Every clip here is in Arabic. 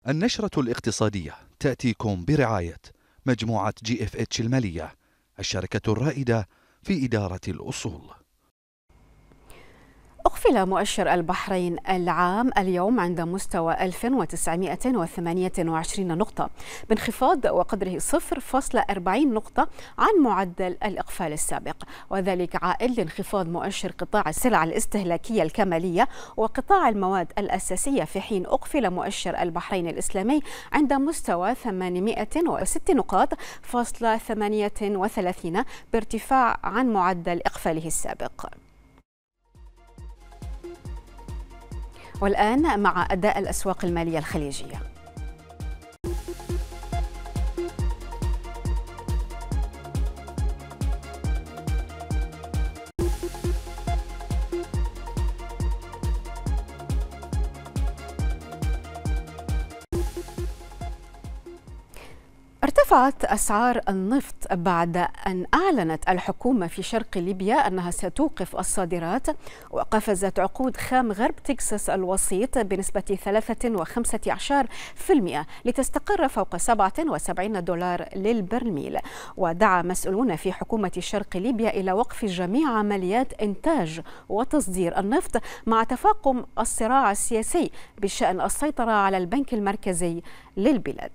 النشرة الاقتصادية تأتيكم برعاية مجموعة GFH المالية، الشركة الرائدة في إدارة الأصول. أقفل مؤشر البحرين العام اليوم عند مستوى 1928 نقطة بانخفاض وقدره 0.40 نقطة عن معدل الإقفال السابق، وذلك عائد لانخفاض مؤشر قطاع السلع الاستهلاكية الكمالية وقطاع المواد الأساسية، في حين أقفل مؤشر البحرين الإسلامي عند مستوى 806 نقاط فاصلة 38 بارتفاع عن معدل إقفاله السابق. والآن مع أداء الأسواق المالية الخليجية. ارتفعت أسعار النفط بعد أن أعلنت الحكومة في شرق ليبيا أنها ستوقف الصادرات، وقفزت عقود خام غرب تكساس الوسيط بنسبة 3.15% لتستقر فوق $77 للبرميل. ودعا مسؤولون في حكومة شرق ليبيا إلى وقف جميع عمليات إنتاج وتصدير النفط مع تفاقم الصراع السياسي بشأن السيطرة على البنك المركزي للبلاد.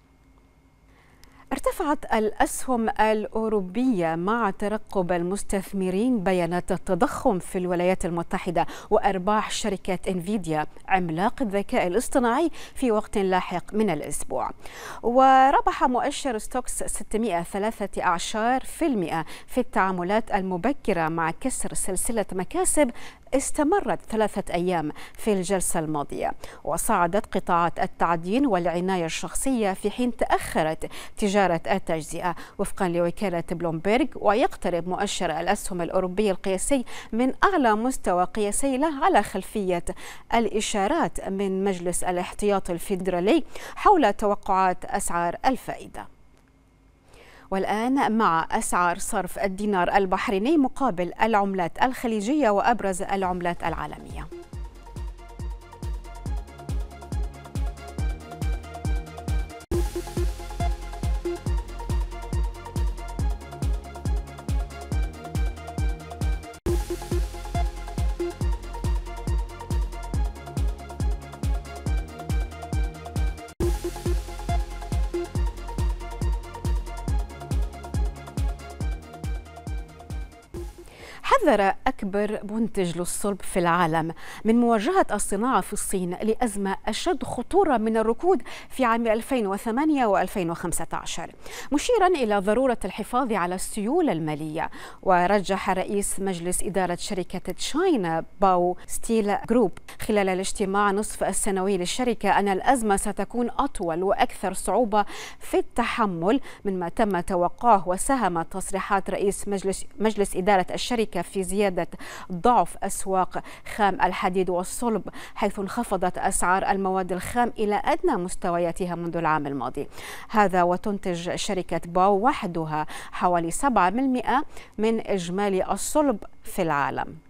ارتفعت الأسهم الأوروبية مع ترقب المستثمرين بيانات التضخم في الولايات المتحدة وأرباح شركة انفيديا عملاق الذكاء الاصطناعي في وقت لاحق من الأسبوع. وربح مؤشر ستوكس 613% في التعاملات المبكرة مع كسر سلسلة مكاسب استمرت 3 أيام في الجلسة الماضية. وصعدت قطاعات التعدين والعناية الشخصية في حين تأخرت تجارة التجزئة وفقا لوكالة بلومبيرغ. ويقترب مؤشر الأسهم الأوروبي القياسي من أعلى مستوى قياسي له على خلفية الإشارات من مجلس الاحتياط الفيدرالي حول توقعات أسعار الفائدة. والآن مع أسعار صرف الدينار البحريني مقابل العملات الخليجية وأبرز العملات العالمية. حذر أكبر منتج للصلب في العالم من مواجهة الصناعة في الصين لأزمة أشد خطورة من الركود في عام 2008 و2015، مشيرا إلى ضرورة الحفاظ على السيولة المالية. ورجح رئيس مجلس إدارة شركة تشاينا باو ستيل جروب خلال الاجتماع نصف السنوي للشركة أن الأزمة ستكون أطول وأكثر صعوبة في التحمل مما تم توقعه. وساهمت تصريحات رئيس مجلس إدارة الشركة في زيادة ضعف أسواق خام الحديد والصلب، حيث انخفضت أسعار المواد الخام إلى أدنى مستوياتها منذ العام الماضي. هذا وتنتج شركة باو وحدها حوالي 7% من إجمالي الصلب في العالم.